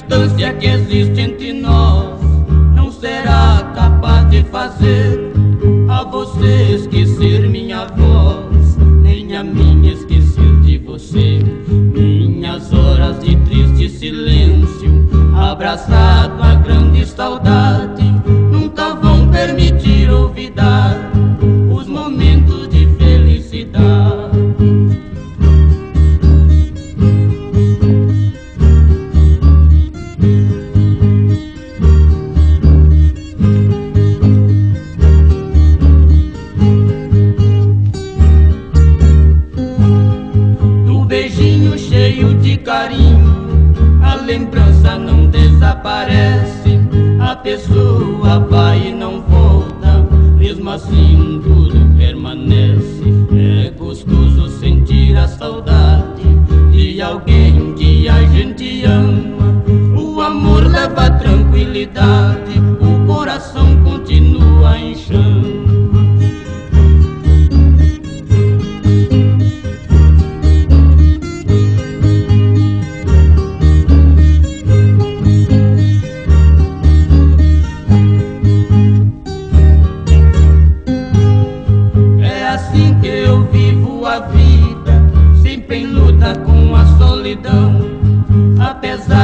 distância que existe entre nós não será capaz de fazer a você esquecer minha voz, nem a minha esquecer de você. Minhas horas de triste silêncio, abraçado à grande saudade, nunca vão permitir olvidar os momentos de felicidade. No beijinho cheio de carinho, a lembrança não desaparece. A pessoa vai e não volta, mesmo assim tudo permanece. É gostoso sentir a saudade de alguém que a gente ama. O amor leva tranquilidade, o coração continua em chama. Assim que eu vivo a vida, sempre em luta com a solidão. Apesar